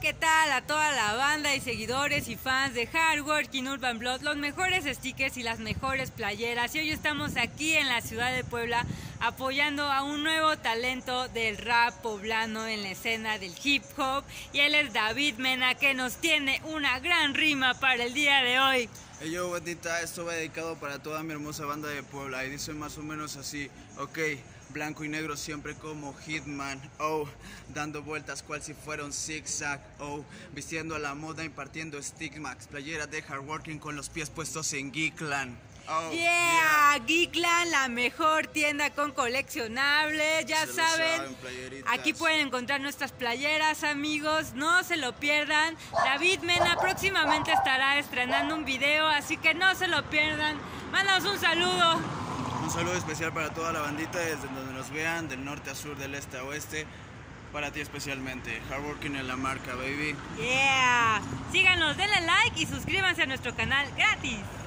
¿qué tal a toda la banda y seguidores y fans de Hardworking Urban Blood? Los mejores stickers y las mejores playeras. Y hoy estamos aquí en la ciudad de Puebla apoyando a un nuevo talento del rap poblano en la escena del hip hop. Y él es David Mena, que nos tiene una gran rima para el día de hoy. Hey yo, bandita, esto va dedicado para toda mi hermosa banda de Puebla y dice más o menos así: ok, blanco y negro siempre como Hitman, oh, dando vueltas cual si fuera un zigzag, oh, vistiendo a la moda, impartiendo stigmas, playera de Hardworking con los pies puestos en Geekland. Oh, yeah, Geekland, la mejor tienda con coleccionables, ya saben, aquí pueden encontrar nuestras playeras, amigos, no se lo pierdan. David Mena próximamente estará estrenando un video, así que no se lo pierdan. Mándanos un saludo. Un saludo especial para toda la bandita, desde donde nos vean, del norte a sur, del este a oeste. Para ti especialmente, Hardworking en la marca, baby. Yeah, síganos, denle like y suscríbanse a nuestro canal gratis.